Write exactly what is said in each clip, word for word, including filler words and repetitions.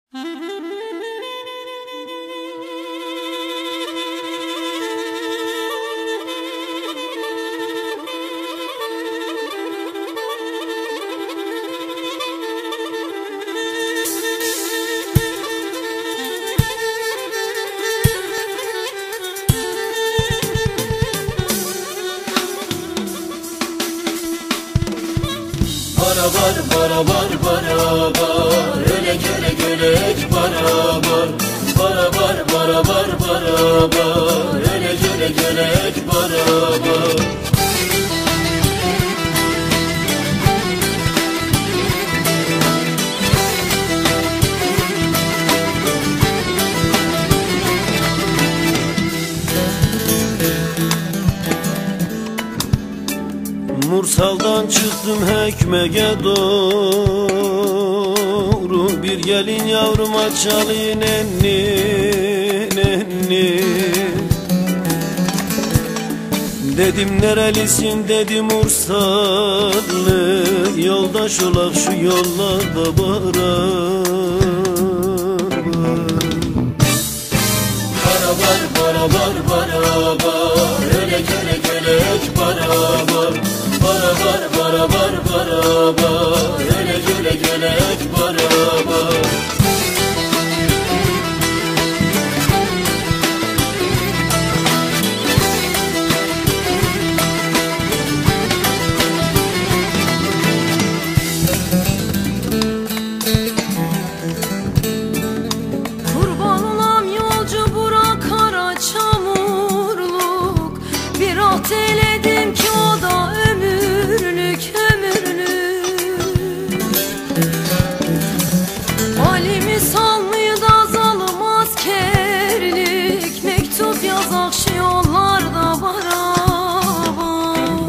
Barabar barabar barabar Ölek ölek ölek barabar Barabar barabar barabar Ölek ölek ölek barabar Mursal'dan çıktım Hekme'ye doğru. Bir gelin yavruma çalın nenni nenni. Dedim nerelisin dedi Mursallı. Yoldaş olak şu yollarda barabar. Barabar barabar barabar Ölek ölek ölek barabar. Barabar barabar barabar Ölek ölek ölek barabar Kurban olam yolcu bura kara çamurluk. Bir ah eyledim ki o da ömürlük ömürlük. Halimi salmıyor da zalim askerlik. Mektup yazak şu yollarda barabar.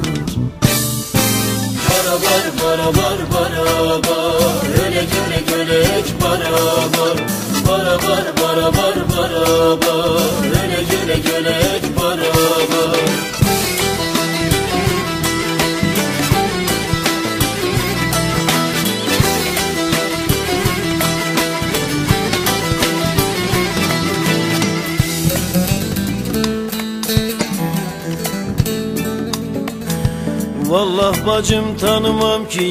Barabar barabar barabar Ölek ölek ölek barabar. Barabar barabar barabar Ölek ölek ölek barabar Vallah bacım tanımam ki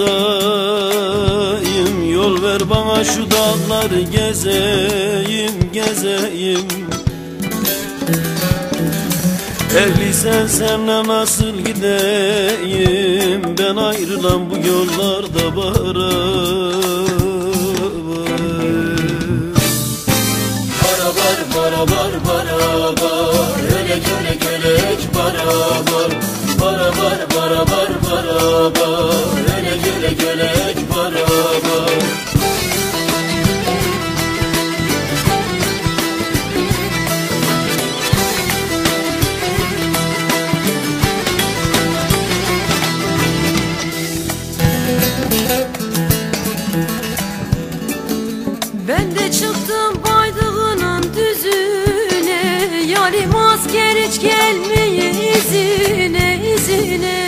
yazayım. Yol ver bana şu dağları gezeyim gezeyim. Evlisen senle nasıl gideyim? Ben ayrılan bu yollarda barabar. Barabar barabar barabar Ölek ölek ölek barabar. Barabar barabar barabar Ölek ölek ölek barabar Ben de çıktım baydığının düzüne. Yarim asker hiç gelmeye izine izine.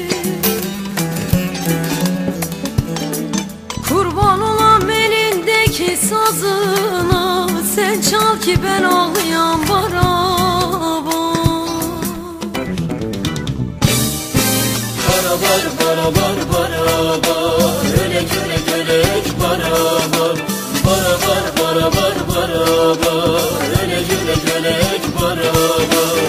Kurban olan elindeki sazına. Sen çal ki ben ağlayan barabar. Barabar barabar barabar Ölek ölek ölek barabar. Barabar barabar barabar Ölek ölek ölek barabar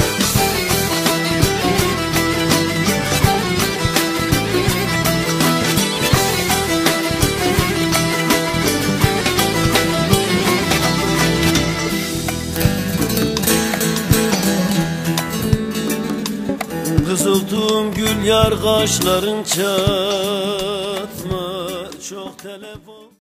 Kızıltuğum gül yar kaşların çatma. Çok telefon